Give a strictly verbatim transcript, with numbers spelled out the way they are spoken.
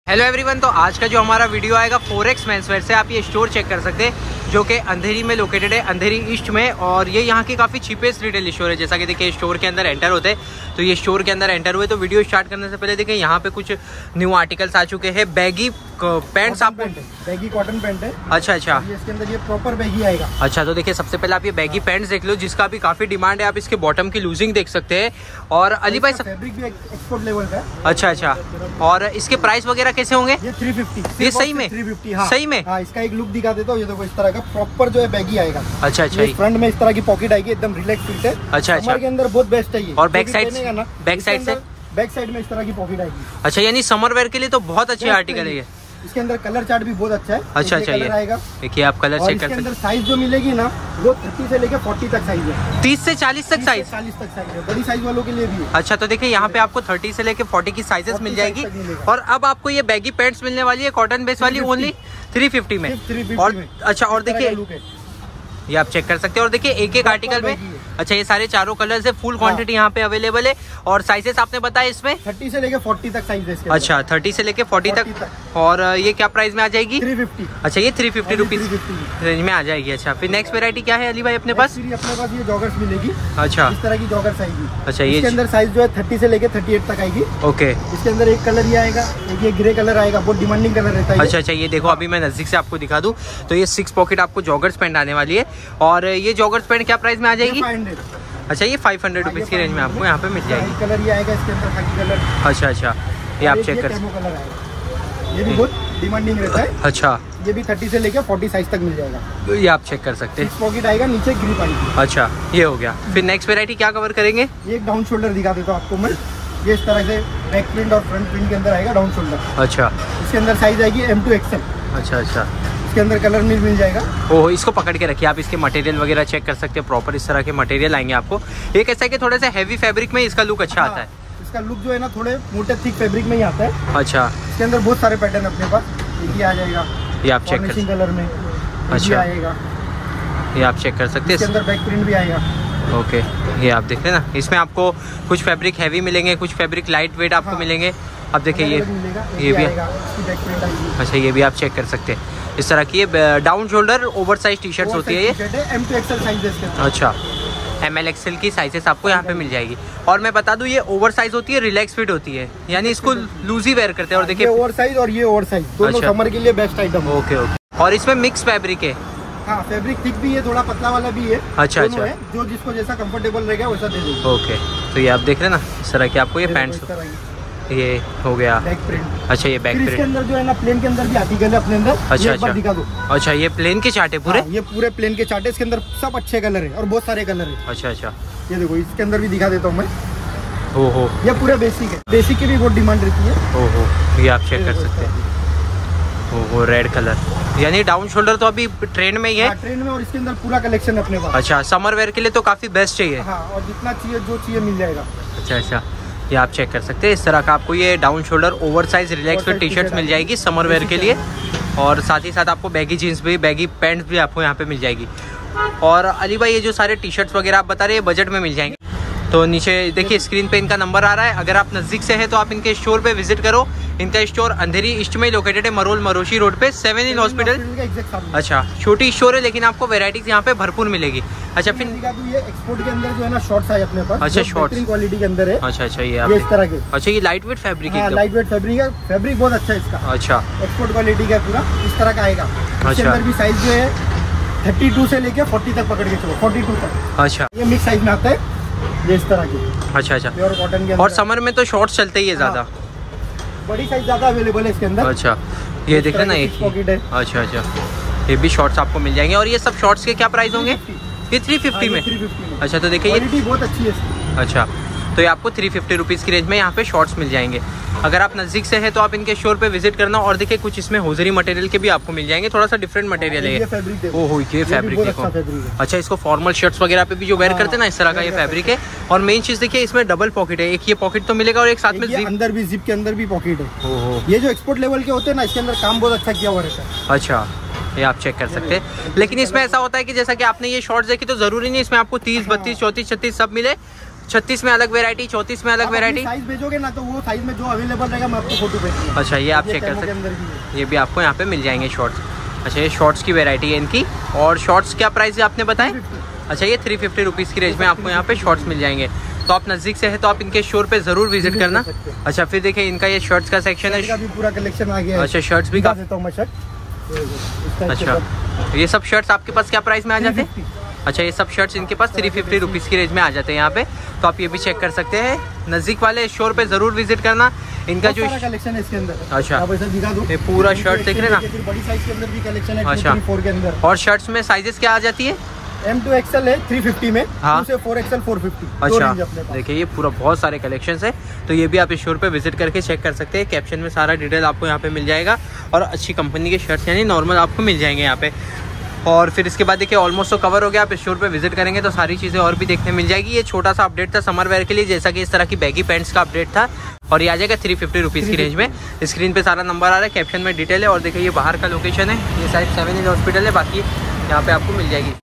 Hello everyone, तो आज का जो हमारा वीडियो आएगा फोर एक्स मेंसवेयर से। आप ये स्टोर चेक कर सकते हैं जो कि अंधेरी में लोकेटेड है, अंधेरी ईस्ट में। और ये यहाँ की काफ़ी चीपेस्ट रिटेल स्टोर है। जैसा कि देखिए स्टोर के अंदर एंटर होते हैं, तो ये स्टोर के अंदर एंटर हुए तो वीडियो स्टार्ट करने से पहले देखिए यहाँ पे कुछ न्यू आर्टिकल्स आ चुके हैं। बैगी पैंट्स, आप बैगी कॉटन पैंट है। अच्छा अच्छा, ये इसके अंदर ये प्रॉपर बैगी आएगा। अच्छा, तो देखिए सबसे पहले आप ये बैगी पैंट्स देख लो, जिसका भी काफ़ी डिमांड है। आप इसके बॉटम की लूजिंग देख सकते हैं। और अली भाई सब फैब्रिक भी एक्सपोर्ट लेवल का है। अच्छा अच्छा, और इसके प्राइस वगैरह कैसे होंगे? ये थ्री फिफ्टी। ये सही में थ्री फिफ्टी, हाँ सही में। हाँ, इसका एक लुक दिखा देता हूँ। ये देखो इस तरह का प्रॉपर जो है बैगी आएगा। अच्छा अच्छा, फ्रंट में इस तरह की पॉकेट आएगी, एकदम रिलैक्स फिट है। अच्छा अच्छा, के अंदर बहुत बेस्ट है ये। और बैक साइड बैक साइड से बैक साइड में इस तरह की पॉकेट आएगी। अच्छा, यानी समर वेयर के लिए तो बहुत अच्छी आर्टिकल है ये। इसके अंदर कलर चार्ट भी बहुत अच्छा है। अच्छा अच्छा, ये आएगा। देखिए आप कलर चेक कर सकते हैं। इसके अंदर साइज जो मिलेगी ना, वो तीस से लेकर चालीस तक साइज है। तीस से चालीस तक साइज चालीस तक साइज है, बड़ी साइज वालों के लिए भी है। अच्छा, तो देखिए यहाँ पे आपको तीस से लेकर चालीस की साइजेस मिल जाएगी। और अब आपको ये बैगी पैंट्स मिलने वाली है कॉटन बेस वाली, ओनली थ्री फिफ्टी में। और अच्छा, और देखिए ये आप चेक कर सकते हैं। और देखिए एक एक आर्टिकल में, अच्छा ये सारे चारों कलर्स है। फुल क्वांटिटी यहाँ पे अवेलेबल है। और साइजेस आपने बताया इसमें तीस से लेके चालीस तक साइज है। अच्छा, तीस से लेके चालीस तक। और ये क्या प्राइस में आ जाएगी? Three fifty. अच्छा, ये थ्री फिफ्टी रुपीज रेंज में आ जाएगी। अच्छा, फिर नेक्स्ट वेरायटी क्या है अली भाई अपने पास? अपने पास ये जॉगर्स मिलेगी। अच्छा, इस तरह की जॉगर्स आएगी। अच्छा, ये इसके अंदर साइज जो है तीस से लेके अड़तीस तक आएगी। ओके, इसके अंदर एक कलर ये आएगा, एक ये ग्रे कलर आएगा, बहुत डिमांडिंग कलर रहता है। अच्छा अच्छा, ये देखो अभी मैं नजदीक से आपको दिखा दूं तो ये सिक्स पॉकेट आपको जॉगर्स पैंट आने वाली है। और ये जॉगर्स पैंट क्या प्राइस में आ जाएगी? अच्छा, ये फाइव हंड्रेड रुपीज़ की रेंज में आपको यहाँ पे मिल जाएगी। कलर ये आएगा इसके अंदर, खाकी कलर। अच्छा अच्छा, ये आप चेक कर सकते हैं। ये भी बहुत डिमांडिंग रहता है। अच्छा, ये भी तीस से लेकर चालीस साइज तक मिल जाएगा। ये आप चेक कर सकते हैं। पॉकेट आएगा, नीचे ग्रिप आएगी। अच्छा, ये हो गया। फिर नेक्स्ट वेरायटी क्या कवर करेंगे? ये एक डाउन शोल्डर दिखा देता हूँ आपको मैं। ये इस तरह से बैक प्रिंट और फ्रंट प्रिंट के अंदर आएगा डाउन शोल्डर। अच्छा, इसके अंदर साइज आएगी एम टू एक्सएल। अच्छा अच्छा, इसके अंदर कलर मिल मिल जाएगा। ओह, इसको पकड़ के रखिए आप, इसके मटेरियल वगैरह चेक कर सकते हैं। प्रॉपर इस तरह के मटेरियल आएंगे आपको। एक ऐसा है कि थोड़ा सा हैवी फैब्रिक में इसका लुक अच्छा आता है। इसका लुक जो है ना, थोड़े मोटे थिक फैब्रिक में ही आता है। अच्छा, इसके अंदर बहुत सारे पैटर्न अपने पास। ये आ जाएगा, ये आप चेक कर कलर में। अच्छा, आएगा, ये आप चेक कर सकते हैं। इसके अंदर बैक प्रिंट भी आएगा। ओके, ये आप देख रहे हैं ना, इसमें आपको कुछ फैब्रिक हैवी मिलेंगे, कुछ फैब्रिक लाइट वेट आपको हाँ। मिलेंगे। अब देखिए ये ये भी, अच्छा ये भी आप चेक कर सकते हैं। इस तरह की ये down shoulder over size T shirts होती है ये। एम टू एक्सएल साइज है। अच्छा, एम एल एक्सएल की साइजेस आपको यहाँ पे मिल जाएगी। और मैं बता दूं ये ओवर साइज होती है, रिलैक्स फिट होती है, यानी इसको लूज ही वेयर करते हैं। और देखिए ओवर साइज और ये ओवर साइज दोनों समर के लिए बेस्ट आइटम। ओके ओके, और इसमें मिक्स फैब्रिक है। हाँ, फैब्रिक थिक भी है, थोड़ा पतला वाला भी है। अच्छा अच्छा, है, जो जिसको जैसा कंफर्टेबल रहेगा वैसा दे देंगे। ओके, तो ये आप देख रहे हैं ना, इस तरह के आपको ये पैंट्स, ये हो गया बैक प्रिंट। अच्छा, ये बैक प्रिंट। इसके अंदर जो है ना, प्लेन के अंदर भी आर्टिकल है अपने अंदर। अच्छा अच्छा, दिखा दो। अच्छा, ये प्लेन के चार्ट है पूरे? हाँ, ये पूरे प्लेन के चार्ट है। इसके अंदर सब अच्छे कलर है और बहुत सारे कलर है। अच्छा अच्छा, ये देखो इसके अंदर भी दिखा देता हूँ मैं। ओहो, ये पूरे बेसिक है। बेसिक की भी बहुत डिमांड रहती है। ओहो, ये आप चेक कर सकते हैं। ओहो, रेड कलर, यानी डाउन शोल्डर तो अभी ट्रेंड में ही है। ट्रेंड में, और इसके अंदर पूरा कलेक्शन अपने पास। अच्छा, समर वेयर के लिए तो काफी बेस्ट चाहिए। हाँ, और जितना चाहिए जो चाहिए मिल जाएगा। अच्छा अच्छा, ये आप चेक कर सकते हैं। इस तरह का आपको ये down shoulder over size relax fit T shirts मिल जाएगी समर वेयर के लिए। और साथ ही साथ आपको बैगी जीन्स भी, बैगी पैंट्स भी आपको यहाँ पे मिल जाएगी। और अली भाई ये जो सारे टी शर्ट्स वगैरह आप बता रहे हैं बजट में मिल जाएंगे। तो नीचे देखिए स्क्रीन पे इनका नंबर आ रहा है। अगर आप नज़दीक से है तो आप इनके स्टोर पे विजिट करो। इनका स्टोर अंधेरी ईस्ट में लोकेटेड है, मरोल मरोशी रोड पे, सेवन इन हॉस्पिटल। अच्छा, छोटी स्टोर है लेकिन आपको वेराइटीज यहाँ पे भरपूर मिलेगी। अच्छा, फिर ये एक्सपोर्ट के अंदर जो है ना, शॉर्ट्स है अपने पास। अच्छा, शॉर्ट्स क्वालिटी के अंदर है। अच्छा अच्छा, ये ये इस तरह के। अच्छा, ये लाइट वेट फैब्रिक है, लाइट वेट फैब्रिक है। फैब्रिक बहुत अच्छा है इसका। अच्छा, एक्सपोर्ट क्वालिटी का पूरा इस तरह का आएगा। इसके अंदर भी साइज जो है बत्तीस से लेके चालीस तक पकड़ के चलो, बयालीस तक। अच्छा, ये मिक्स साइज में आता है, ये इस तरह की। अच्छा अच्छा, प्योर कॉटन के अंदर। और समर में तो शॉर्ट्स चलते ही है ज्यादा। बड़ी साइज ज्यादा अवेलेबल है इसके अंदर। अच्छा, ये देख रहे ना एक पॉकेट है। अच्छा अच्छा, ये भी शॉर्ट्स आपको मिल जाएंगे। और ये सब शॉर्ट्स के क्या प्राइस होंगे? ये थ्री फिफ्टी में। अच्छा, तो देखिए ये बहुत अच्छी है। अच्छा, तो ये आपको थ्री फिफ्टी रुपीज़ की रेंज में यहाँ पे शॉर्ट्स मिल जाएंगे। अगर आप नज़दीक से हैं तो आप इनके स्टोर पे विजिट करना। और देखिए कुछ इसमें होजरी मटेरियल के भी आपको मिल जाएंगे, थोड़ा सा डिफरेंट मटेरियल है। ओहो, ये फैब्रिक देखो। अच्छा, इसको फॉर्मल शर्ट्स वगैरह पे भी जो वेयर करते हैं ना, इस तरह का ये फैब्रिक है। और मेन चीज़ देखिए इसमें डबल पॉकेट है, एक ये पॉकेट तो मिलेगा और एक साथ में जिप, अंदर भी जिप के अंदर भी पॉकेट है। ओहो, ये जो एक्सपोर्ट लेवल के होते हैं ना, इसके अंदर काम बहुत अच्छा किया हुआ रहता है। अच्छा, ये आप चेक कर सकते हैं। लेकिन इसमें ऐसा होता है कि जैसा कि आपने ये शॉर्ट्स देखी तो जरूरी नहीं इसमें आपको तीस बत्तीस चौंतीस छत्तीस सब मिले। छत्तीस में अलग वेरायटी, चौंतीस में अलग वेरायटी। साइज भेजोगे ना तो वो साइज में जो अवेलेबल रहेगा मैं आपको फोटो भेजूंगा। अच्छा, ये आप चेक कर सकते हैं, ये भी आपको यहाँ पे मिल जाएंगे शॉर्ट्स। अच्छा, ये शॉर्ट्स की वेरायटी है इनकी। और शॉर्ट्स क्या प्राइस है आपने बताया? अच्छा, ये थ्री फिफ्टी रुपीज़ की रेंज में आपको यहाँ पे शॉर्ट्स मिल जाएंगे। तो आप नज़दीक से है तो आप इनके स्टोर पे ज़रूर विजिट करना। अच्छा, फिर देखिए इनका ये शर्ट्स का सेक्शन है, पूरा कलेक्शन आ गया है। अच्छा, शर्ट्स भी काफी। अच्छा, ये सब शर्ट्स आपके पास क्या प्राइस में आ जाते हैं? अच्छा, ये सब शर्ट्स इनके पास थ्री फिफ्टी रुपीज़ की रेंज में आ जाते हैं यहाँ पे। तो आप ये भी चेक कर सकते हैं, नज़दीक वाले स्टोर पे ज़रूर विजिट करना। इनका जो कलेक्शन है इसके अंदर। अच्छा, दिखा दूं, ये पूरा शर्ट देख रहे ना, बड़ी साइज के अंदर भी कलेक्शन है। अच्छा, के अंदर। और शर्ट्स में साइजेस क्या आ जाती है? एम टू एक्सएल है थ्री फिफ्टी में, हाँ, टू से फोर एक्सएल फोर फिफ्टी। अच्छा, देखिए ये पूरा बहुत सारे कलेक्शंस है। तो ये भी आप इस स्टोर पे विजिट करके चेक कर सकते हैं। कैप्शन में सारा डिटेल आपको यहाँ पे मिल जाएगा और अच्छी कंपनी के शर्ट्स यानी नॉर्मल आपको मिल जाएंगे यहाँ पे। और फिर इसके बाद देखिए ऑलमोस्ट तो कवर हो गया। आप इस स्टोर पे विजिट करेंगे तो सारी चीज़ें और भी देखने मिल जाएगी। ये छोटा सा अपडेट था समर वेयर के लिए, जैसा कि इस तरह की बैगी पैंट्स का अपडेट था। और ये आ जाएगा थ्री फिफ्टी रुपीज़ की रेंज में। स्क्रीन पे सारा नंबर आ रहा है, कैप्शन में डिटेल है। और देखिए ये बाहर का लोकेशन है, ये साइड सेवन एज हॉस्पिटल है, बाकी यहाँ पे आपको मिल जाएगी।